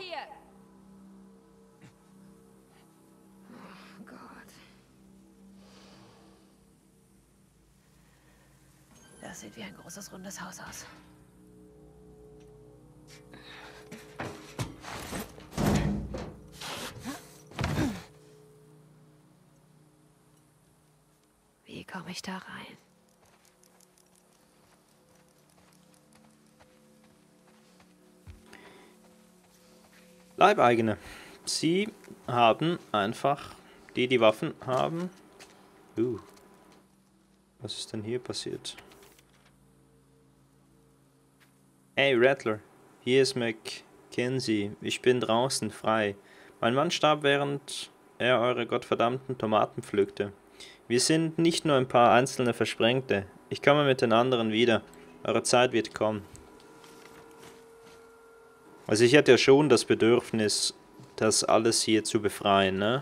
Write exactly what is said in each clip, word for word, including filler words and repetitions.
hier! Oh Gott. Das sieht wie ein großes, rundes Haus aus. Wie komme ich da rein? Leibeigene. Sie haben einfach, die die Waffen haben. Uh. Was ist denn hier passiert? Hey Rattler, hier ist Mackenzie. Ich bin draußen frei. Mein Mann starb, während er eure gottverdammten Tomaten pflückte. Wir sind nicht nur ein paar einzelne Versprengte. Ich komme mit den anderen wieder. Eure Zeit wird kommen. Also ich hätte ja schon das Bedürfnis, das alles hier zu befreien, ne?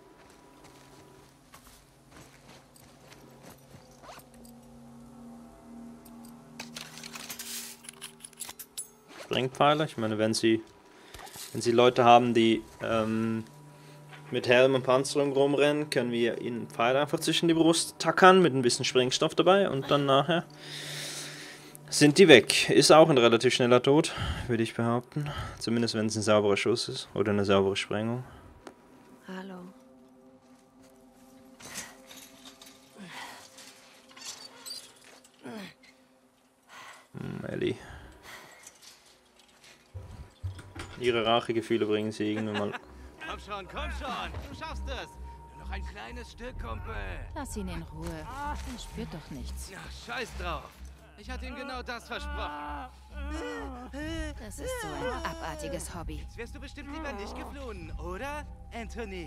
Sprengpfeiler, ich meine, wenn sie, wenn sie Leute haben, die ähm, mit Helm und Panzerung rumrennen, können wir ihnen Pfeile einfach zwischen die Brust tackern mit ein bisschen Sprengstoff dabei und dann nachher sind die weg. Ist auch ein relativ schneller Tod, würde ich behaupten. Zumindest wenn es ein sauberer Schuss ist oder eine saubere Sprengung. Hallo. Hm, Ellie. Ihre Rachegefühle bringen sie irgendwann mal. Komm schon, komm schon, du schaffst es. Nur noch ein kleines Stück, Kumpel. Lass ihn in Ruhe. Er spürt doch nichts. Ja, scheiß drauf. Ich hatte ihm genau das versprochen. Das ist so ein abartiges Hobby. Jetzt wärst du bestimmt lieber nicht geflohen, oder, Anthony?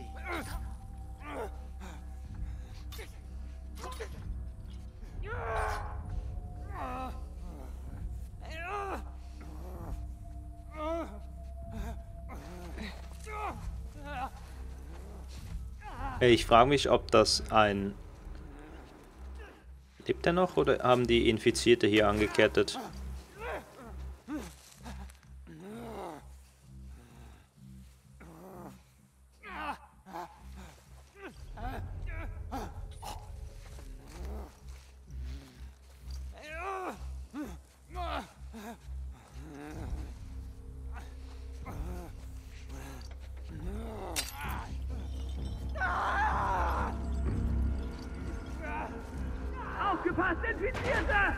Hey, ich frage mich, ob das ein... Lebt er noch oder haben die Infizierte hier angekettet? Aufgepasst, Infizierte!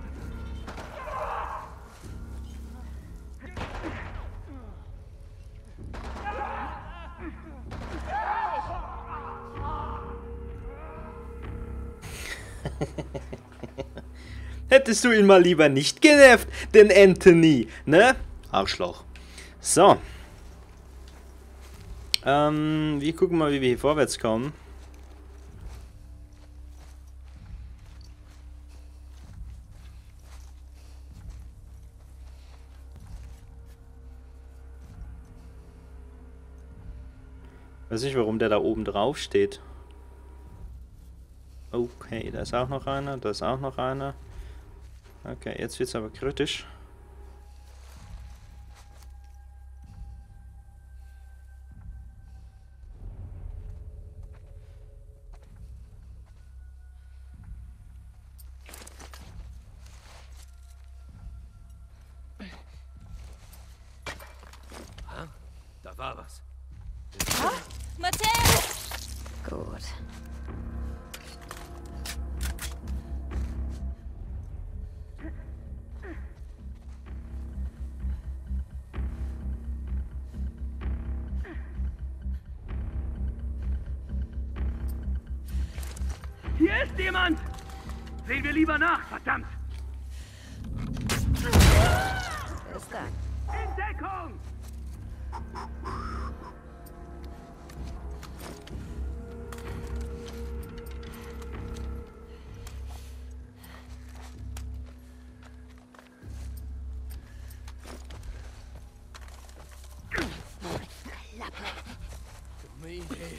Hättest du ihn mal lieber nicht genervt, den Anthony, ne? Arschloch. So. Ähm, wir gucken mal, wie wir hier vorwärts kommen. Ich weiß nicht, warum der da oben drauf steht. Okay, da ist auch noch einer, da ist auch noch einer. Okay, jetzt wird es aber kritisch. Ah, da war was. Matthäus! Gut. Hier ist jemand! Sehen wir lieber nach, verdammt! Bis dann. In Deckung! Dumme Idee.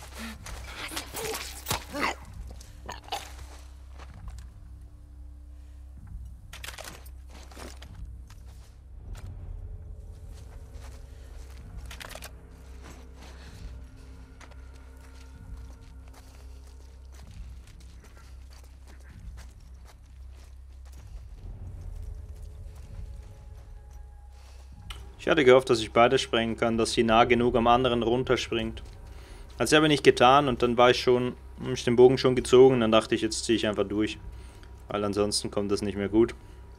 Ich hatte gehofft, dass ich beide sprengen kann, dass sie nah genug am anderen runterspringt. Hat sie aber nicht getan und dann war ich schon, hab ich den Bogen schon gezogen und dann dachte ich, jetzt ziehe ich einfach durch. Weil ansonsten kommt das nicht mehr gut.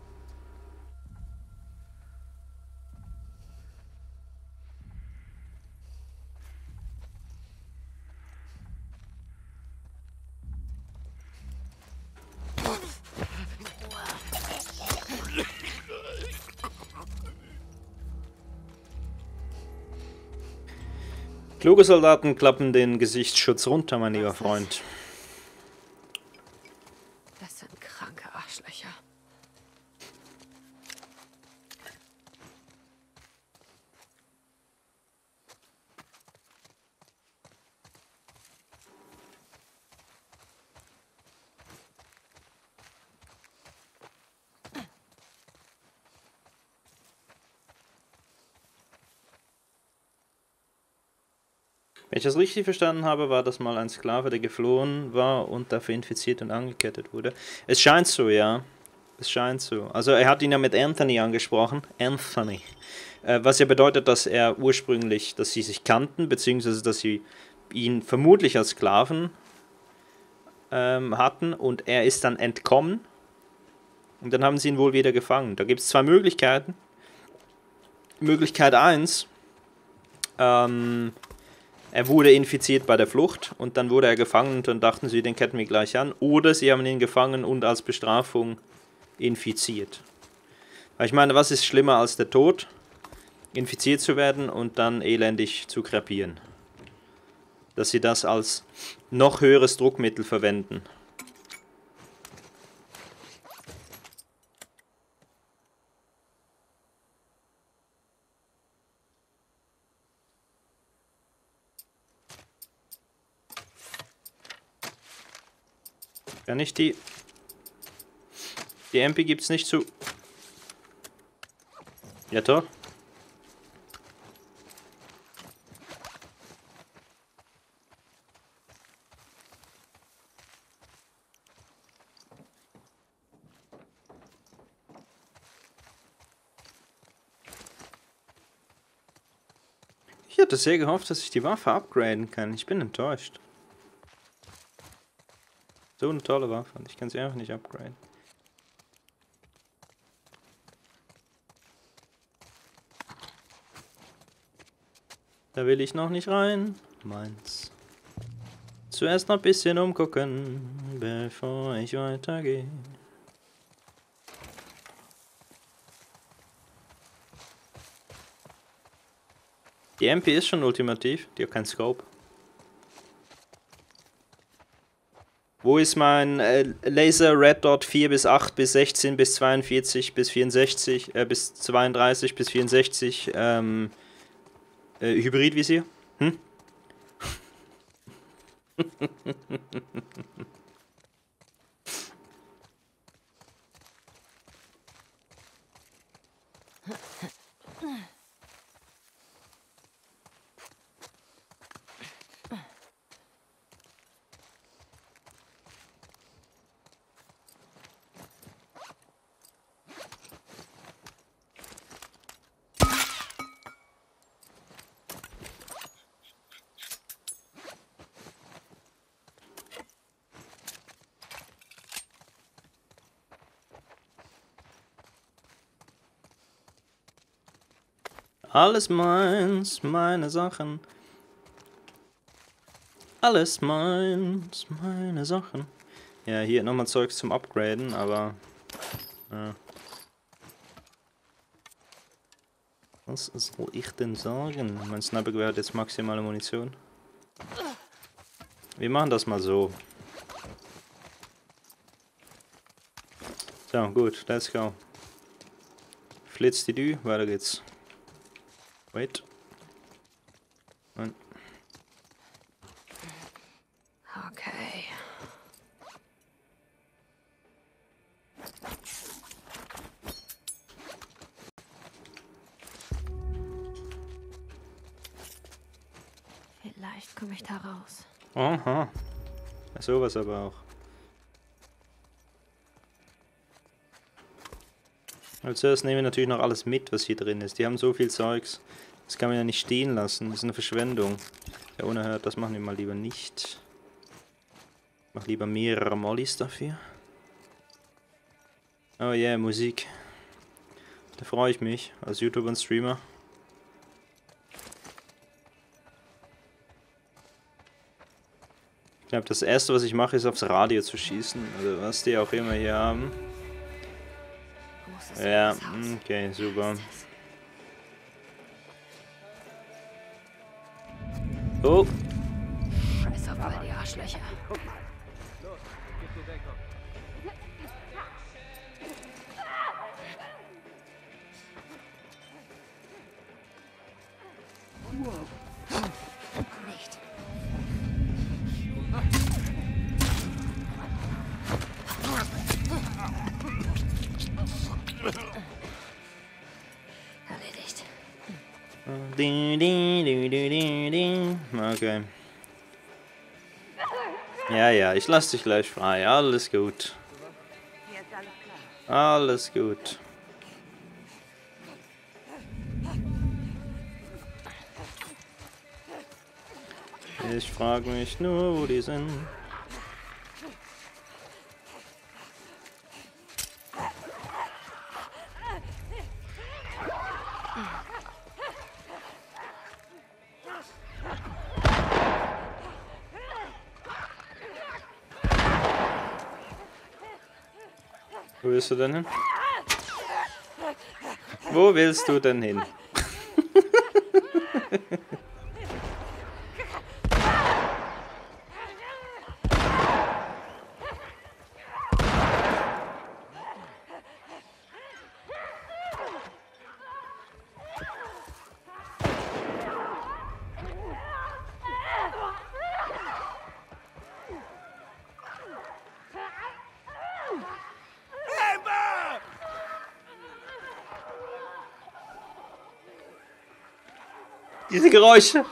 Kluge Soldaten klappen den Gesichtsschutz runter, mein lieber Freund. Das sind kranke Arschlöcher. Wenn ich das richtig verstanden habe, war das mal ein Sklave, der geflohen war und dafür infiziert und angekettet wurde. Es scheint so, ja. Es scheint so. Also er hat ihn ja mit Anthony angesprochen. Anthony. Äh, was ja bedeutet, dass er ursprünglich, dass sie sich kannten, beziehungsweise dass sie ihn vermutlich als Sklaven ähm, hatten und er ist dann entkommen. Und dann haben sie ihn wohl wieder gefangen. Da gibt es zwei Möglichkeiten. Möglichkeit eins, ähm... er wurde infiziert bei der Flucht und dann wurde er gefangen und dann dachten sie, den ketten wir gleich an. Oder sie haben ihn gefangen und als Bestrafung infiziert. Weil ich meine, was ist schlimmer als der Tod? Infiziert zu werden und dann elendig zu krepieren. Dass sie das als noch höheres Druckmittel verwenden. Kann ich die... Die M P gibt's nicht zu... Ja, doch. Ich hatte sehr gehofft, dass ich die Waffe upgraden kann. Ich bin enttäuscht. So eine tolle Waffe und ich kann sie einfach nicht upgraden. Da will ich noch nicht rein. Meins. Zuerst noch ein bisschen umgucken, bevor ich weitergehe. Die M P ist schon ultimativ, die hat keinen Scope. Wo ist mein äh, Laser Red Dot vier bis acht bis sechzehn bis zweiundvierzig bis vierundsechzig, äh, bis zweiunddreißig bis vierundsechzig ähm, äh, Hybridvisier? Hm? Alles meins, meine Sachen. Alles meins, meine Sachen. Ja, hier nochmal Zeugs zum Upgraden, aber... Ja. Was soll ich denn sagen? Mein Snipergewehr hat jetzt maximale Munition. Wir machen das mal so. So, gut, let's go. Flitz die Dü, weiter geht's. Wait. Und. Okay. Vielleicht komme ich da raus. Aha. Sowas aber auch. Als erstes nehmen wir natürlich noch alles mit, was hier drin ist. Die haben so viel Zeugs. Das kann man ja nicht stehen lassen. Das ist eine Verschwendung. Ja, unerhört, das machen wir mal lieber nicht. Ich mach lieber mehrere Mollys dafür. Oh yeah, Musik. Da freue ich mich als YouTuber und Streamer. Ich glaube, das erste, was ich mache, ist aufs Radio zu schießen. Also was die auch immer hier haben. Ja, okay, super. Oh. Scheiß auf all die Arschlöcher. Nicht. Erledigt. Okay. Ja, ja, ich lasse dich gleich frei. Alles gut. Alles gut. Ich frage mich nur, wo die sind. Wo willst du denn hin? Wo willst du denn hin? Diese Geräusche.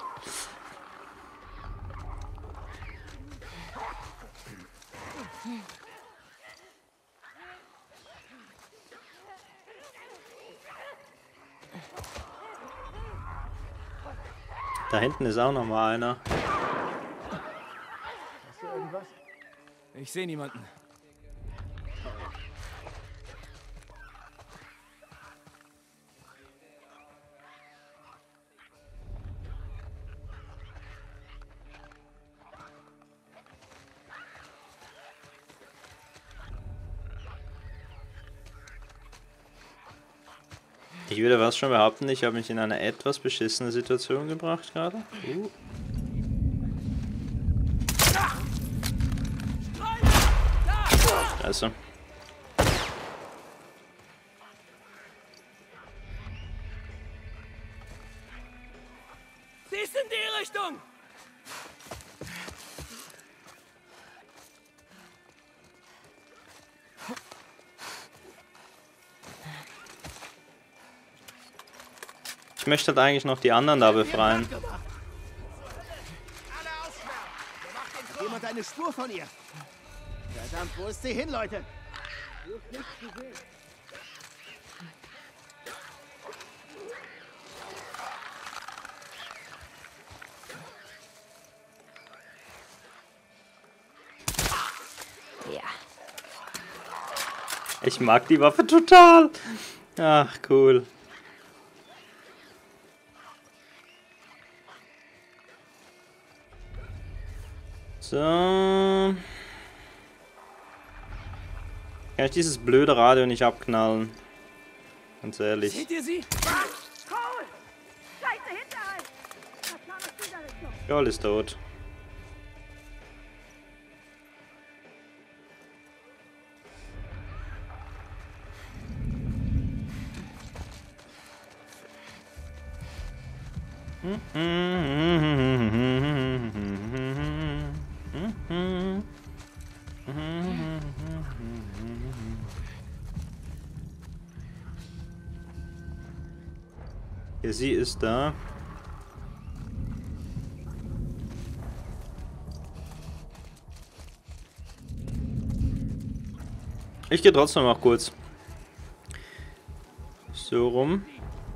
Da hinten ist auch noch mal einer. Hast du irgendwas? Ich sehe niemanden. Ich würde was schon behaupten, ich habe mich in eine etwas beschissene Situation gebracht gerade. Uh. Also. Sie ist in die Richtung! Ich möchte halt eigentlich noch die anderen da befreien. Jemand eine Spur von ihr. Verdammt, wo ist sie hin, Leute? Ja. Ich mag die Waffe total. Ach, cool. So. Kann ich dieses blöde Radio nicht abknallen? Ganz ehrlich. Seht ihr sie? Cole! Scheiße, Hinterhalt! Verplan aus dieser Richtung. Joel ist tot. Ja, sie ist da. Ich gehe trotzdem noch kurz. So rum.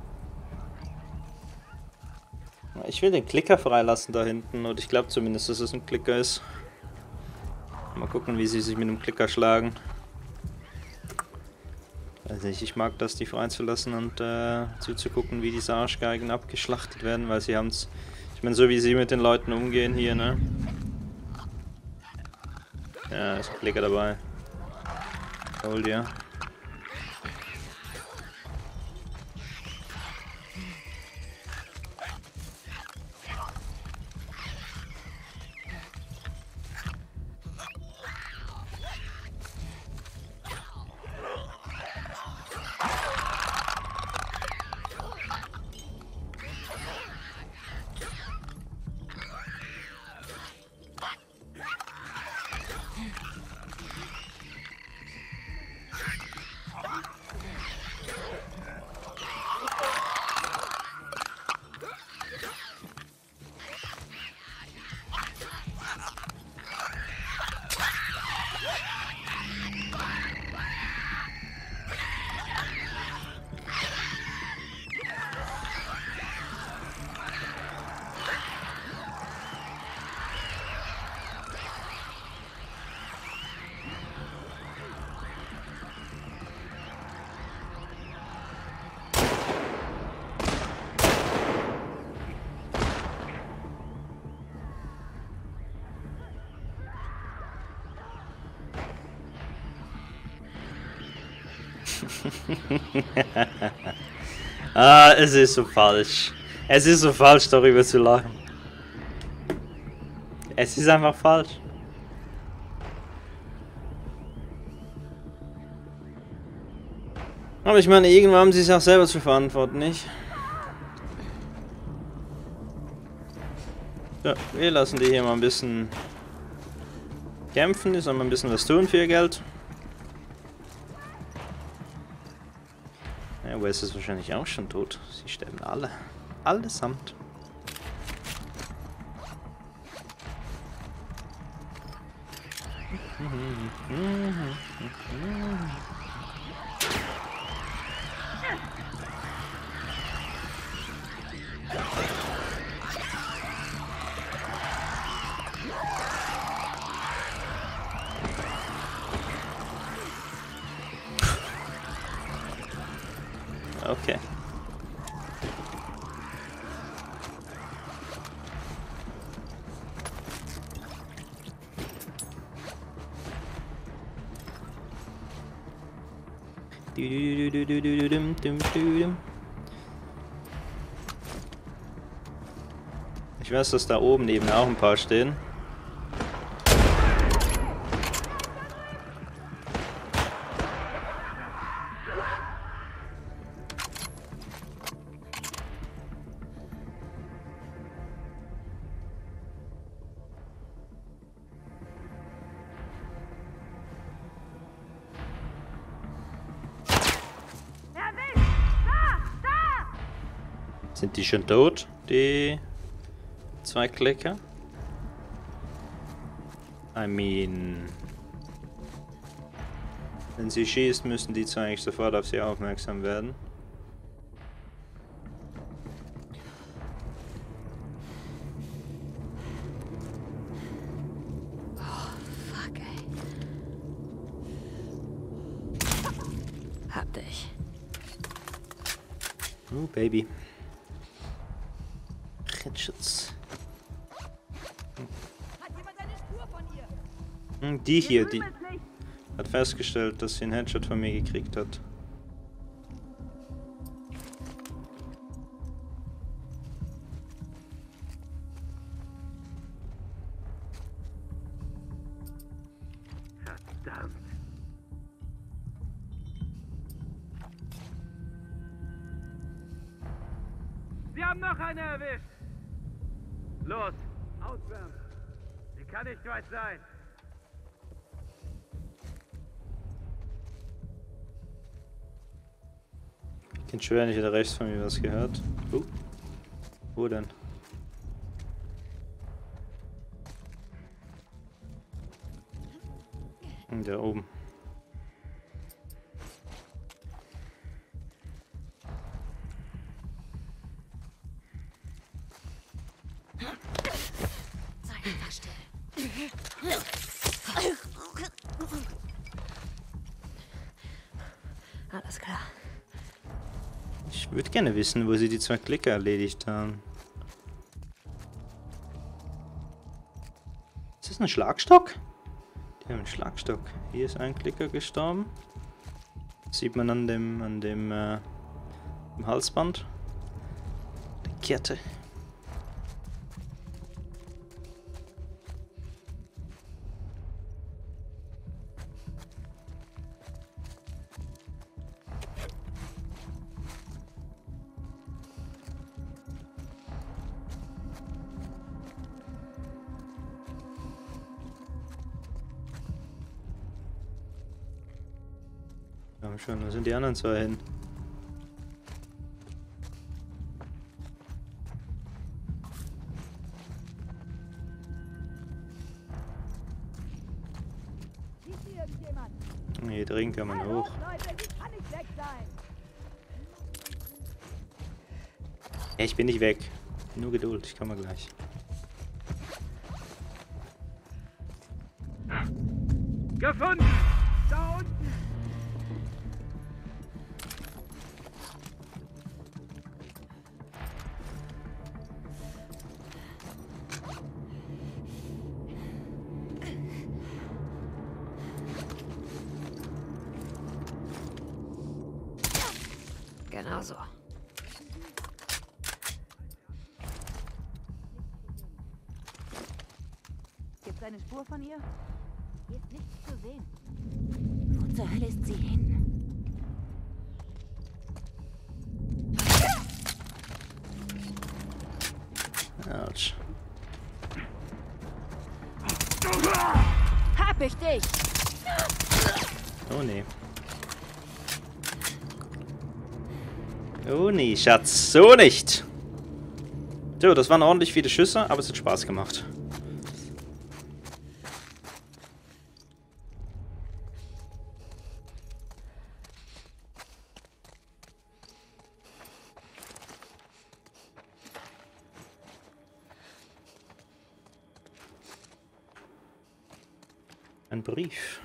Ich will den Klicker freilassen da hinten. Und ich glaube zumindest, dass es ein Klicker ist. Mal gucken, wie sie sich mit dem Klicker schlagen. Also ich, ich mag das, die freizulassen und äh, zuzugucken, wie diese Arschgeigen abgeschlachtet werden, weil sie haben es... Ich meine, so wie sie mit den Leuten umgehen hier, ne? Ja, ist ein Klicker dabei. Hol dir. Ah, es ist so falsch. Es ist so falsch, darüber zu lachen. Es ist einfach falsch. Aber ich meine, irgendwann haben sie es auch selber zu verantworten, nicht? So, wir lassen die hier mal ein bisschen kämpfen, die sollen mal ein bisschen was tun für ihr Geld. Ja, Wes ist wahrscheinlich auch schon tot. Sie sterben alle. Allesamt. Okay. Ich weiß, dass da oben eben auch ein paar stehen. Sind die schon tot, die zwei Klicker? I mean... Wenn sie schießt, müssen die zwei eigentlich sofort auf sie aufmerksam werden. Oh, fuck, ey. Hab dich. Oh, Baby. Headshots. Hat jemand eine Spur von ihr? Hm, die hier, die hat festgestellt, dass sie einen Headshot von mir gekriegt hat. Verdammt. Sie haben noch eine erwischt. Los, auswärts. Sie kann nicht weit sein. Ich kann schwören, ich hätte rechts von mir was gehört. Uh. Wo denn? Da oben. Alles klar. Ich würde gerne wissen, wo sie die zwei Klicker erledigt haben. Ist das ein Schlagstock? Die haben einen Schlagstock. Hier ist ein Klicker gestorben. Das sieht man an dem, an dem, äh, dem Halsband. Die Kette. Ja, schon, wo sind die anderen zwei hin? Sieht hier irgendjemand? Hier drin kann man Hallo, hoch. Leute, die kann nicht weg sein. Ja, ich bin nicht weg. Nur Geduld, ich komme gleich. Gefunden! Da unten! Genau so. Gibt's eine Spur von ihr? Hier ist nichts zu sehen. Wo zur Hölle ist sie hin? Autsch. Hab ich dich! Oh nee. Oh nee, Schatz, so nicht! So, das waren ordentlich viele Schüsse, aber es hat Spaß gemacht. Ein Brief.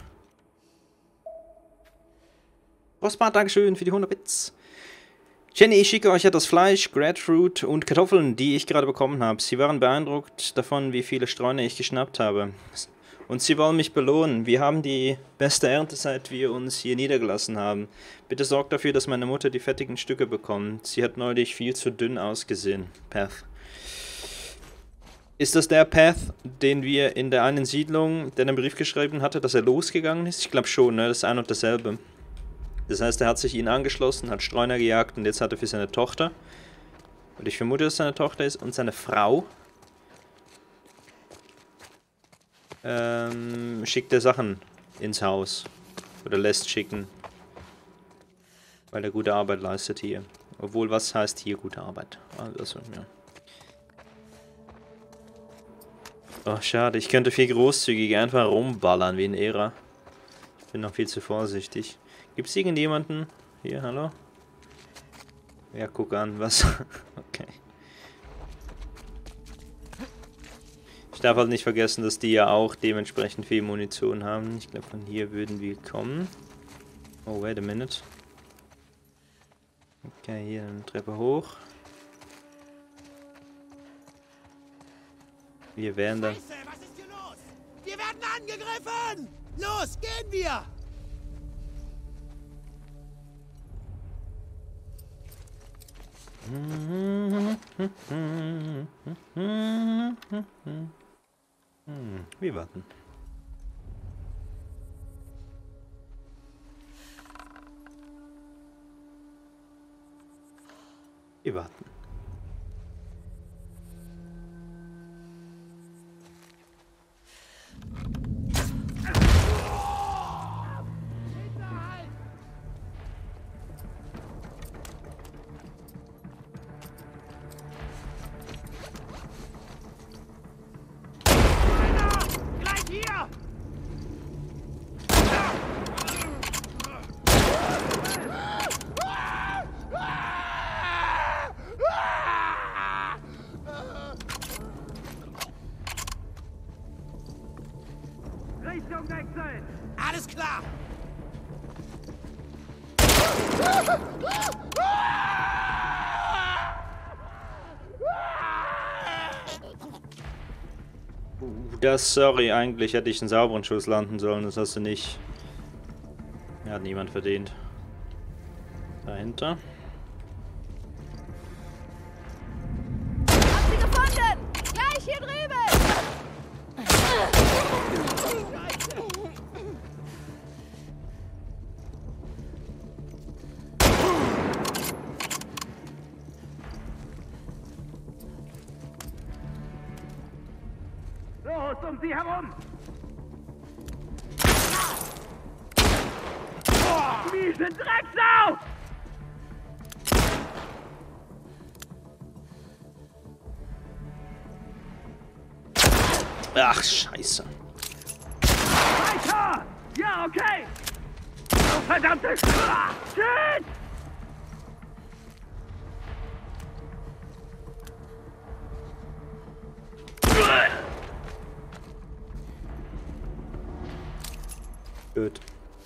Rosmar, Dankeschön für die hundert Bits. Jenny, ich schicke euch etwas Fleisch, Grapefruit und Kartoffeln, die ich gerade bekommen habe. Sie waren beeindruckt davon, wie viele Streuner ich geschnappt habe. Und sie wollen mich belohnen. Wir haben die beste Ernte, seit wir uns hier niedergelassen haben. Bitte sorgt dafür, dass meine Mutter die fettigen Stücke bekommt. Sie hat neulich viel zu dünn ausgesehen. Path. Ist das der Path, den wir in der einen Siedlung, der einen Brief geschrieben hatte, dass er losgegangen ist? Ich glaube schon, ne? Das ist ein und dasselbe. Das heißt, er hat sich ihnen angeschlossen, hat Streuner gejagt und jetzt hat er für seine Tochter, und ich vermute, dass es seine Tochter ist, und seine Frau, ähm, schickt er Sachen ins Haus. Oder lässt schicken. Weil er gute Arbeit leistet hier. Obwohl, was heißt hier gute Arbeit? Also, ja. Oh, schade. Ich könnte viel großzügiger einfach rumballern wie in Ära. Ich bin noch viel zu vorsichtig. Gibt es irgendjemanden? Hier, hallo? Ja, guck an, was... Okay. Ich darf halt nicht vergessen, dass die ja auch dementsprechend viel Munition haben. Ich glaube, von hier würden wir kommen. Oh, wait a minute. Okay, hier eine Treppe hoch. Wir werden dann... Scheiße, was ist hier los? Wir werden angegriffen! Los, gehen wir! Hm, wir warten. Wir warten. Gleich hier! Richtung wechseln! Alles klar! Das, sorry, eigentlich hätte ich einen sauberen Schuss landen sollen, das hast du nicht. Er hat niemand verdient. Dahinter. Hab sie gefunden! Gleich hier drüben! Los, um sie herum! Miese Drecksau! Ach, scheiße. Weiter! Ja, okay! Oh, verdammte Sch- Shit! Gut.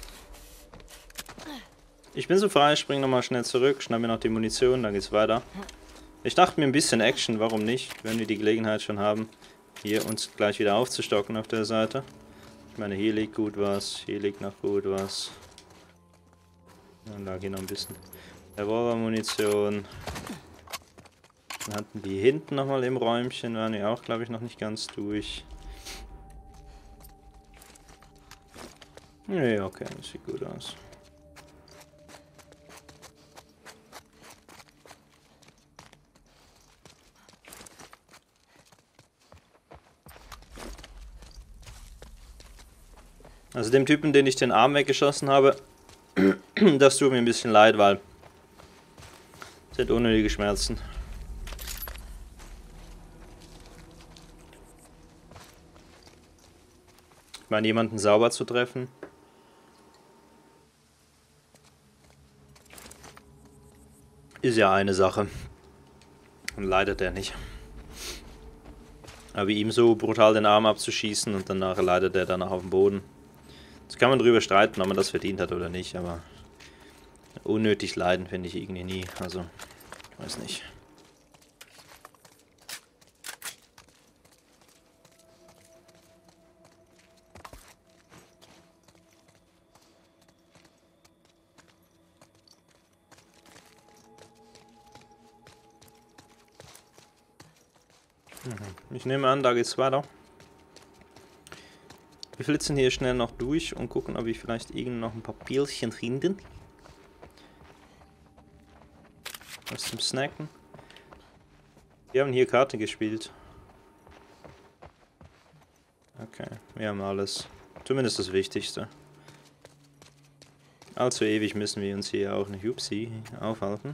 Ich bin so frei, spring nochmal schnell zurück, schnapp mir noch die Munition, dann geht's weiter. Ich dachte mir ein bisschen Action, warum nicht, wenn wir die Gelegenheit schon haben, hier uns gleich wieder aufzustocken auf der Seite. Ich meine, hier liegt gut was, hier liegt noch gut was. Dann lag hier noch ein bisschen Revolvermunition. Dann hatten die hinten nochmal im Räumchen, waren die auch, glaube ich, noch nicht ganz durch. Ja, okay, das sieht gut aus. Also dem Typen, den ich den Arm weggeschossen habe, das tut mir ein bisschen leid, weil es hat unnötige Schmerzen. Ich meine, jemanden sauber zu treffen. Ist ja eine Sache. Und leidet er nicht. Aber ihm so brutal den Arm abzuschießen und danach leidet er danach auf dem Boden. Jetzt kann man drüber streiten, ob man das verdient hat oder nicht, aber unnötig leiden finde ich irgendwie nie. Also, ich weiß nicht. Ich nehme an, da geht's weiter. Wir flitzen hier schnell noch durch und gucken, ob wir vielleicht irgend noch ein paar Pilzchen finden. Was zum Snacken. Wir haben hier Karte gespielt. Okay, wir haben alles. Zumindest das Wichtigste. Allzu ewig müssen wir uns hier auch nicht Upsi aufhalten.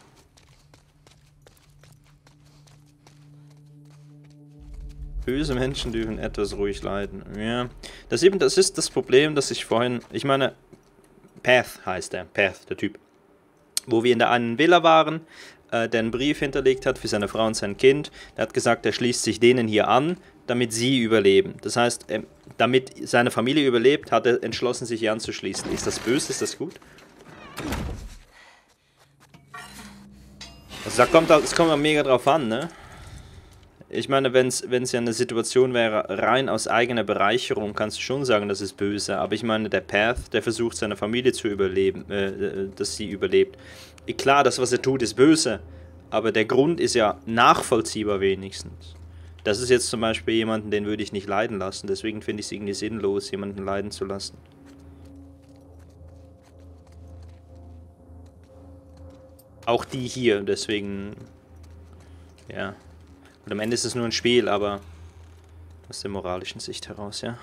Böse Menschen dürfen etwas ruhig leiden. Ja, das eben, das ist das Problem, das ich vorhin, ich meine, Path heißt der, Path, der Typ, wo wir in der einen Villa waren, äh, der einen Brief hinterlegt hat für seine Frau und sein Kind. Der hat gesagt, er schließt sich denen hier an, damit sie überleben. Das heißt, äh, damit seine Familie überlebt, hat er entschlossen, sich hier anzuschließen. Ist das böse? Ist das gut? Also da kommt, es kommt mega drauf an, ne? Ich meine, wenn es ja eine Situation wäre, rein aus eigener Bereicherung, kannst du schon sagen, das ist böse. Aber ich meine, der Path, der versucht, seine Familie zu überleben, äh, dass sie überlebt. Klar, das, was er tut, ist böse. Aber der Grund ist ja nachvollziehbar wenigstens. Das ist jetzt zum Beispiel jemanden, den würde ich nicht leiden lassen. Deswegen finde ich es irgendwie sinnlos, jemanden leiden zu lassen. Auch die hier, deswegen... Ja... Und am Ende ist es nur ein Spiel, aber aus der moralischen Sicht heraus, ja.